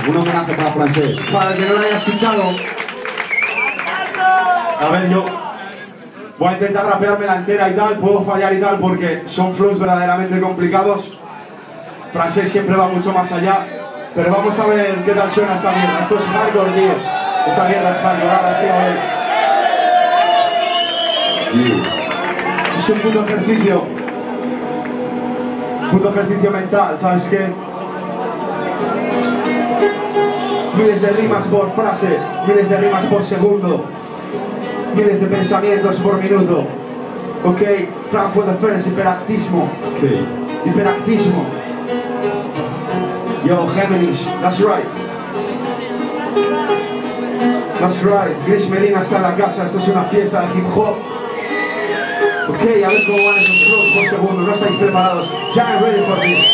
Un homenaje para Francés. Para el que no lo haya escuchado. A ver, yo voy a intentar rapearme la entera y tal, puedo fallar y tal porque son flows verdaderamente complicados. Francés siempre va mucho más allá, pero vamos a ver qué tal suena esta mierda. Esto es hardcore, tío. Esta mierda es hardcore, ahora sí, a ver. Es un puto ejercicio mental, ¿sabes qué? Miles de rimas por frase, miles de rimas por segundo, miles de pensamientos por minuto. Ok, Frank for the first, hiperactismo. Okay. Hiperactismo. Yo, Géminis, that's right. That's right. Gris Medina está en la casa, esto es una fiesta de hip hop. Ok, a ver cómo van esos flows por segundo, no estáis preparados. Ya I'm ready for this.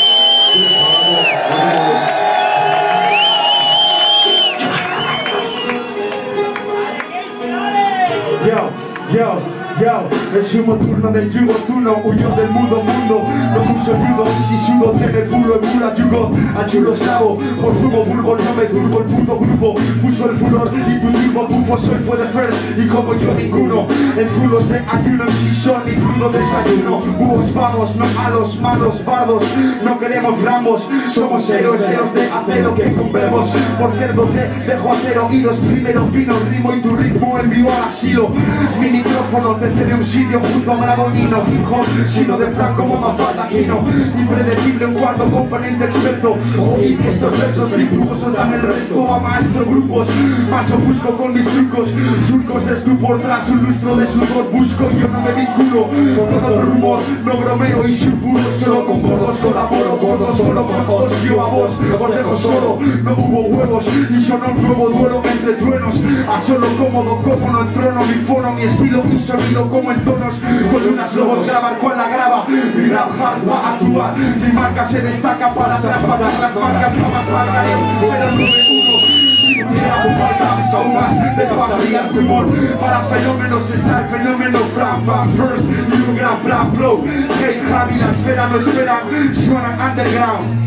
Yo, es humo turno del yugo tuno, huyó del mundo, no puso judo, si sudo, teme pulo, en pura yugo, a chulo esclavo, por fumo burgo, no me turbo, el puto grupo, puso el furor, y tu turbo bufo, soy fue de first, y como yo ninguno, en zulos de ayuno, si son mi crudo desayuno, búhos vamos, no a los malos bardos, no queremos rambos, somos héroes de acero que incumbemos, por cerdo te dejo acero, y los primeros vino, rimo y tu ritmo en vivo al asilo, mi micrófono te cede un sitio junto a Bradomino, hip hop, sino de Frank como Mafalda Aquino, impredecible, un cuarto componente experto, y estos versos virtuosos dan el resto a maestro grupos, más ofusco con mis trucos, surcos de estupor tras un lustro de sudor, busco, yo no me vinculo con otro rumor, no bromeo y supuro, solo con gordos colaboro, gordos solo con vos, yo a vos, os dejo solo, no hubo huevos, y sonó un nuevo duelo entre truenos, a solo cómodo, como no entrono, mi fono, mi estilo y sonido como en tonos, con unas lobos grabar con la grava, mi rap hard va a actuar, mi marca se destaca para traspasar las marcas, jamás marcaré, 091, si pudiera fumar cabeza aún más, desbajaría el pulmón, para fenómenos está el fenómeno Frank first, y un gran plan flow, hey Javi, la esfera no esperan, suenan underground.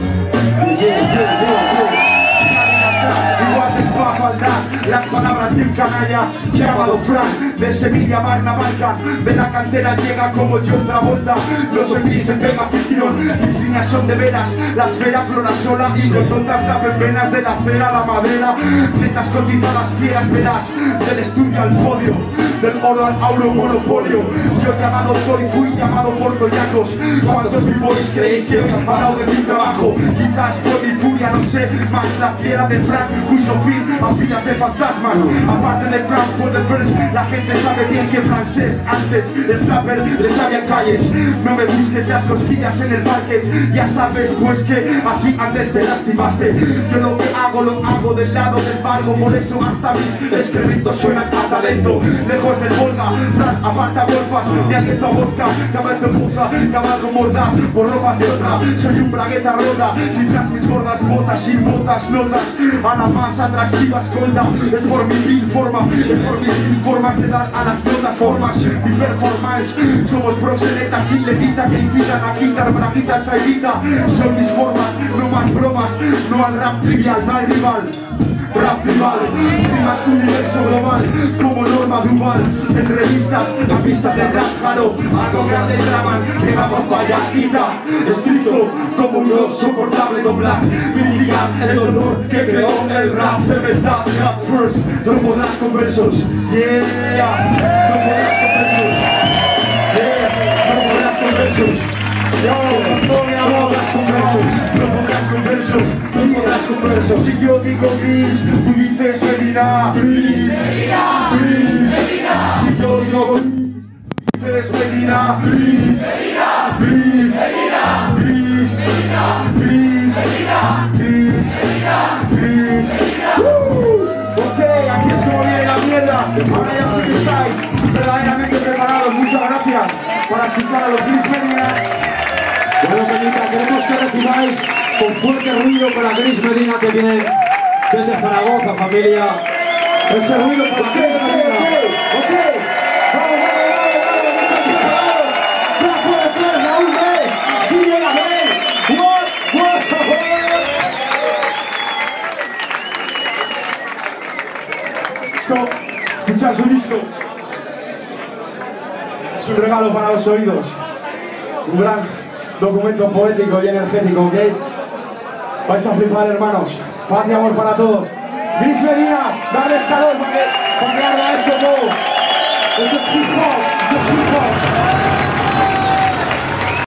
Igual te va a faltar las palabras de un canalla llamado Frank, de Sevilla Barna Balkan, de la cantera llega como yo otra vuelta, no soy gris en pega ficción, mis líneas son de veras, la esfera flora sola y con notas tapen venas de la cera a la madera, netas cotizadas fieras verás, del estudio al podio, del oro al auro monopolio, yo llamado por y fui llamado por toyacos, ¿cuántos b-boys creéis que he hablado de mi trabajo? Quizás fue mi furia, no sé, más la fiera de Frank puso fin a filas de fantasmas, aparte de Frank for the first, la gente sabe bien que francés antes el flapper le sabía calles, no me busques las cosquillas en el parque, ya sabes pues que así antes te lastimaste, yo lo que hago lo hago del lado del barco, por eso hasta mis escritos suenan a talento, lejos del Volga, Frank aparta golfas, me aquieto a vodka, caballo puza, cabalgo mordaz, por ropas de otra, soy un bragueta rota, si tras mis gordas botas, sin botas, notas, a la más atractiva escolta, es por mi mil forma, es por mis mil formas de dar a las notas formas, mi performance, somos proxenetas sin levita que incitan a quitar braguitas a evita, son mis formas, no más bromas, no al rap trivial, no hay rival. Rap tribal, rimas universo global, como Norma Duval, en revistas, a pistas de rap jaro, algo grande traman, que vamos para allá, quita, estricto, como un soportable doblar, mitigar el dolor que creó el rap de verdad, rap first, no podrás con versos, yeah, no podrás con versos, yeah, no podrás con versos. Yo, no me hablas con versos, no podrás con versos, no podrás con versos. Si yo digo gris, tú dices Medina, gris, Medina, gris, Medina. Si yo digo gris, dices Medina, gris, Medina, gris, Medina, gris, Medina, gris, Medina, gris, Medina, gris, Medina. Ok, así es como viene la mierda. Ahora ya sí que estáis verdaderamente preparados. Muchas gracias por escuchar a los Gris Medina. Bueno, Peñita, queremos que recibáis con fuerte ruido con la Gris Medina que viene desde Zaragoza, familia. Ese ruido para la Gris Medina. Ok, vamos, ¿estáis preparados? Frank for the first, Raúl Mes, DJ Abel, what? disco, escuchar su disco. Es un regalo para los oídos. Un gran documento poético y energético, ¿ok? Vais a flipar, hermanos. Paz y amor para todos. Gris Medina, darles calor para que arda esto todo. Esto es hip hop.